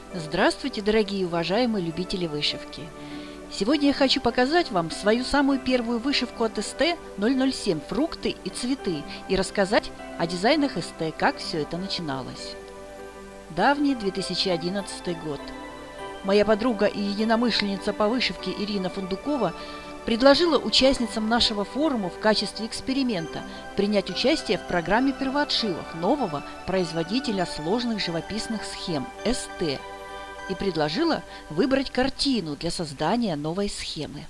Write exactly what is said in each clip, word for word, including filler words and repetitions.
Здравствуйте, дорогие и уважаемые любители вышивки! Сегодня я хочу показать вам свою самую первую вышивку от эс тэ ноль ноль семь «Фрукты и цветы» и рассказать о дизайнах эс тэ, как все это начиналось. Давний две тысячи одиннадцатый год. Моя подруга и единомышленница по вышивке Ирина Фундукова предложила участницам нашего форума в качестве эксперимента принять участие в программе первоотшивов нового производителя сложных живописных схем эс тэ и предложила выбрать картину для создания новой схемы.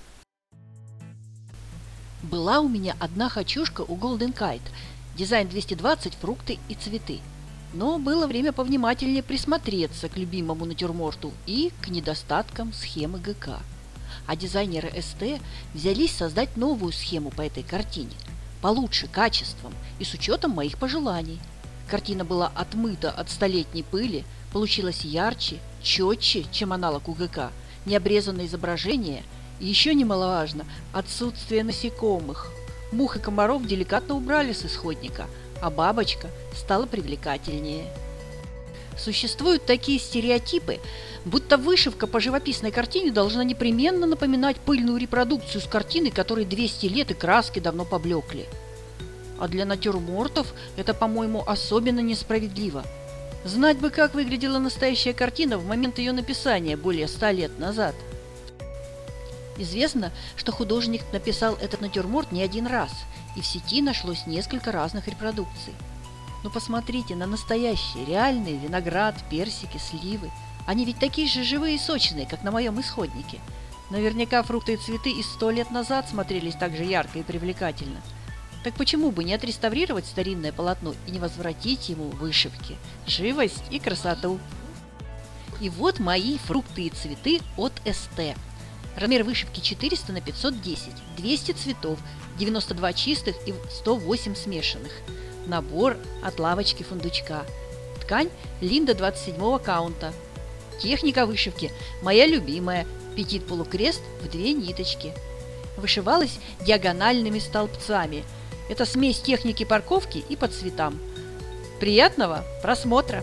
Была у меня одна хочушка у Golden Kite, дизайн двести двадцать «Фрукты и цветы». Но было время повнимательнее присмотреться к любимому натюрморту и к недостаткам схемы гэ ка. А дизайнеры эс тэ взялись создать новую схему по этой картине, получше качеством и с учетом моих пожеланий. Картина была отмыта от столетней пыли, получилась ярче, четче, чем аналог у гэ ка, необрезанное изображение и, еще немаловажно, отсутствие насекомых. Мух и комаров деликатно убрали с исходника, а бабочка стала привлекательнее. Существуют такие стереотипы, будто вышивка по живописной картине должна непременно напоминать пыльную репродукцию с картины, которой двести лет и краски давно поблекли. А для натюрмортов это, по-моему, особенно несправедливо. Знать бы, как выглядела настоящая картина в момент ее написания более ста лет назад. Известно, что художник написал этот натюрморт не один раз, и в сети нашлось несколько разных репродукций. Но посмотрите на настоящие, реальные виноград, персики, сливы. Они ведь такие же живые и сочные, как на моем исходнике. Наверняка фрукты и цветы и сто лет назад смотрелись так же ярко и привлекательно. Так почему бы не отреставрировать старинное полотно и не возвратить ему вышивки, живость и красоту? И вот мои фрукты и цветы от эс тэ. Размер вышивки четыреста на пятьсот десять, двести цветов, девяносто два чистых и сто восемь смешанных. Набор от лавочки Фундучка. Ткань Линда двадцать седьмого каунта. Техника вышивки моя любимая, петит-полукрест в две ниточки. Вышивалась диагональными столбцами. Это смесь техники парковки и по цветам. Приятного просмотра!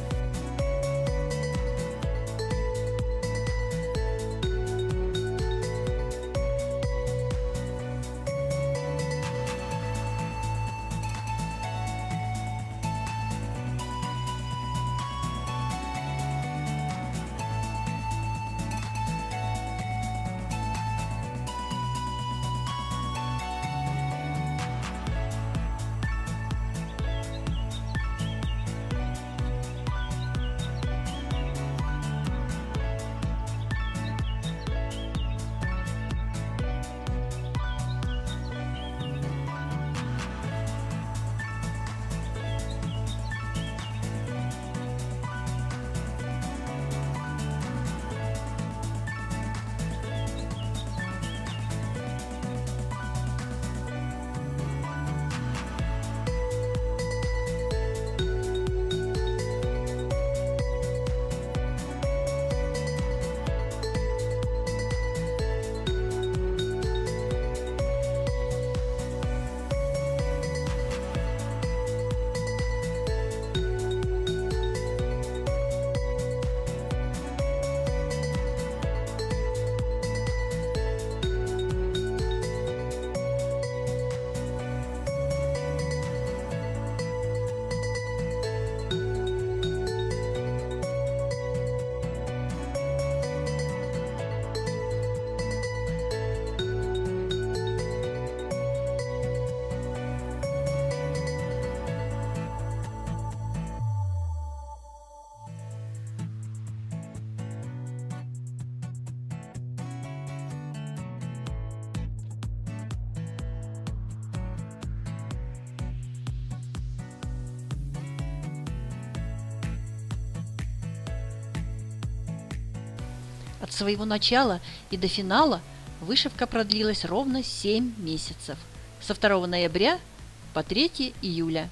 От своего начала и до финала вышивка продлилась ровно семь месяцев, со второго ноября по третьего июля.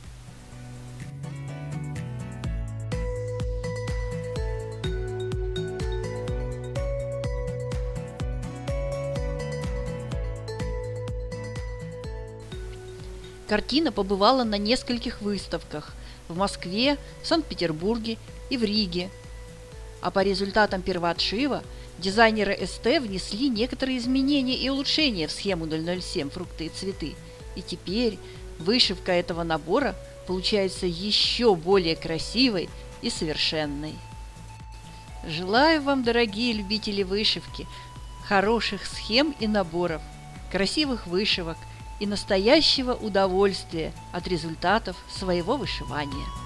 Картина побывала на нескольких выставках в Москве, в Санкт-Петербурге и в Риге. А по результатам первоотшива дизайнеры эс тэ внесли некоторые изменения и улучшения в схему ноль ноль семь «Фрукты и цветы». И теперь вышивка этого набора получается еще более красивой и совершенной. Желаю вам, дорогие любители вышивки, хороших схем и наборов, красивых вышивок и настоящего удовольствия от результатов своего вышивания.